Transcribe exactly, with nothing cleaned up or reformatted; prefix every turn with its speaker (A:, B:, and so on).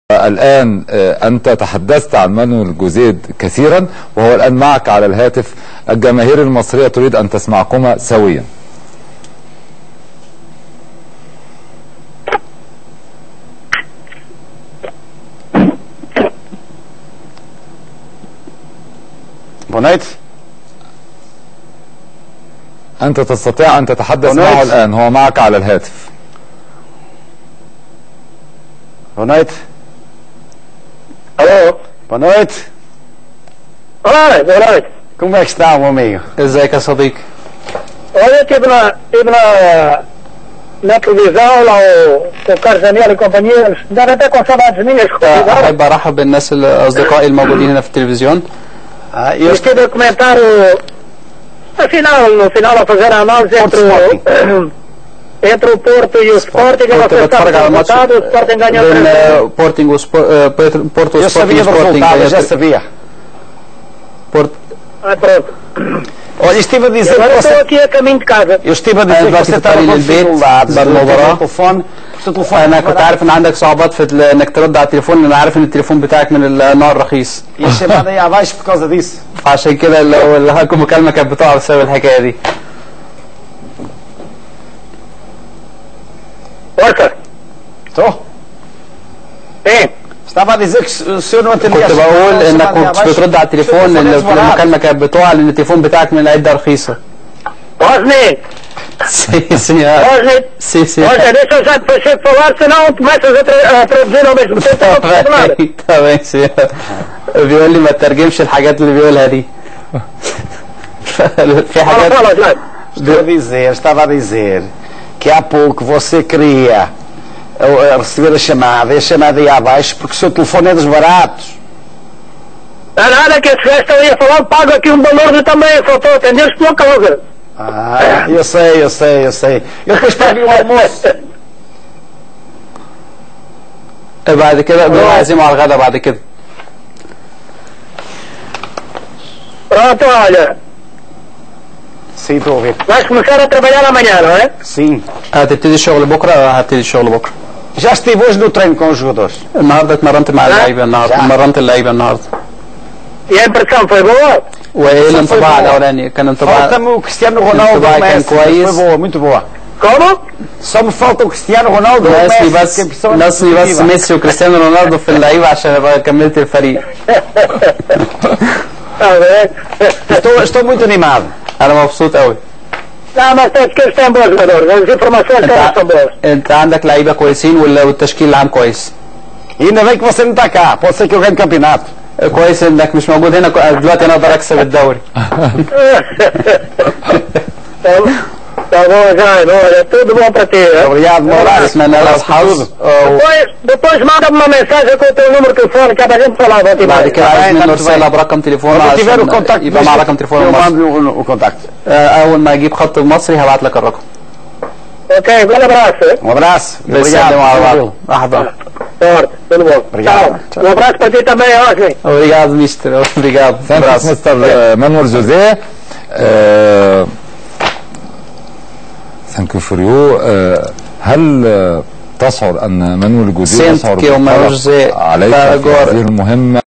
A: الآن أنت تحدثت عن مانويل جوزيه كثيرا، وهو الآن معك على الهاتف. الجماهير المصرية تريد أن تسمعكما سويا.
B: بونايت،
A: أنت تستطيع أن تتحدث معه الآن، هو معك على الهاتف.
B: بونايت.
C: Alô?
B: Boa noite.
C: Olá, boa noite.
B: Como é que está, meu amigo?
D: ازيك يا صديقي؟
C: Olha, estive na, estive na, na televisão, lá o, com o Carlos Daniel e companhia, eles deram até com saudades minhas.
D: احب ارحب بالناس الاصدقاء الموجودين هنا في التلفزيون.
B: Ah,
C: Eu estive a comentar o, afinal, no final a fazer a análise entre o, entre o Porto e o Sporting, que
D: كنت
C: você
D: بتفرج على
C: sabe o
D: الماتش
C: resultado, o Sporting ganhou três a um.
D: بين بورتنج وبورتو
B: eu sabia do resultado, eu já sabia.
D: بورت
C: Ah, pronto.
B: Olha, estive a
C: E
B: dizer
C: agora
B: que
C: estou
B: você...
C: aqui a caminho de casa.
B: Eu estive a dizer
D: أنا
B: que
D: دلوقتي
B: você
D: في
B: estava
D: الطريق
B: com
D: للبيت
B: dificuldades
D: بعد
B: no
D: المباراة.
B: telefone. O telefone
D: انا كنت عارف ان عندك صعوبات في ال- انك ترد على التليفون، لان عارف ان التليفون بتاعك من النوع الرخيص،
B: E a chamada ia abaixo por causa disso.
D: عشان كده لو المكالمه كانت بتقع بسبب الحكايه دي.
C: Força.
B: Estou?
C: Sim.
B: Estava a dizer que o senhor não atendia.
D: كنت بقول انك كنت بترد على التليفون لان المكالمه كانت بتقع لان التليفون بتاعك من العده رخيصه.
C: Osni,
D: سي سي
C: Osni,
D: سي سي
C: Osni, deixa eu já depois de falar, senão começas a, tra a traduzir ao mesmo tempo. Não percebo nada.
D: تمام سي بيقول لي ما تترجمش الحاجات اللي بيقولها دي. في
C: Fala,
D: حاجات
C: fala, Osni.
B: Estou a dizer, estava a dizer que há pouco você queria uh, receber a chamada e a chamada ia abaixo porque o seu telefone é dos baratos.
C: Não é nada que esse gajo estava a falar, pago aqui um valor também, só estou a atender-se pela causa.
B: Ah, eu sei, eu sei, eu sei. Eu depois pago o almoço.
D: بعد كده بنروح عازمه على الغدا بعد كده.
C: Pronto, olha,
B: Sim, estou a ouvir.
C: vais começar a trabalhar amanhã, não é?
B: Sim.
D: هتبتدي الشغل بكره؟ هبتدي الشغل بكره.
B: Já estive hoje no treino com os jogadores.
D: النهارده اتمرنت مع اللعيبه، النهارده اتمرنت اللعيبه النهارده.
C: E a impressão foi boa?
D: وايه الانطباع الاولاني؟ كان انطباع
B: Falta-me o Cristiano Ronaldo
D: انطباع
B: do
D: كان
B: Messi.
D: كويس.
B: Foi boa, muito boa.
C: Como?
B: Só me falta o Cristiano Ronaldo do
D: ناقصني
B: Messi.
D: بس
B: que a impressão é
D: ناقصني بس
B: positiva.
D: ميسي وكريستيانو رونالدو في اللعيبه عشان ابقى كملت الفريق.
C: Está bem.
B: Estou, estou muito animado.
D: انا مبسوط قوي.
C: Não, mas todos que eles têm bons jogadores, as informações
D: انت
C: todas são boas.
D: انت عندك لعيبه كويسين وال- والتشكيل العام كويس.
B: E ainda bem que você não está cá. Pode ser que eu ganhe campeonato.
D: كويس انك مش موجود هنا، كو- دلوقتي انا اقدر اكسب الدوري.
C: Tá bom, Jaime, olha, tudo bom para ti. Hein?
B: Obrigado, meu abraço.
D: اتمنى لك الحظ.
C: Depois, depois manda-me uma mensagem com o teu número de telefone, que é para a gente falar. Vou te
D: بعد
C: mandar.
D: كده عايز منه رساله برقم تليفونه
B: Quando tiver o
D: عشان
B: contacto
D: يبقى مع رقم
B: deste,
D: تليفون
B: eu
D: مصري.
B: mando o, o contacto.
D: اول ما اجيب خط مصري هبعت لك الرقم.
C: Ok, um grande abraço. Hein?
B: Um abraço.
D: بنسلم على بعض.
B: Obrigado.
D: لحظه.
C: Forte, tudo bom.
B: Obrigado.
C: Tchau. Um abraço para ti também, Osni.
D: obrigado مستر. obrigado.
A: Thank you, Mister مانويل جوزيه. Thank you for you. هل تشعر أن مانويل جوزيه
D: Sente
A: يشعر
D: que o Manuel José
A: عليك
D: está
A: في
D: agora
A: هذه المهمة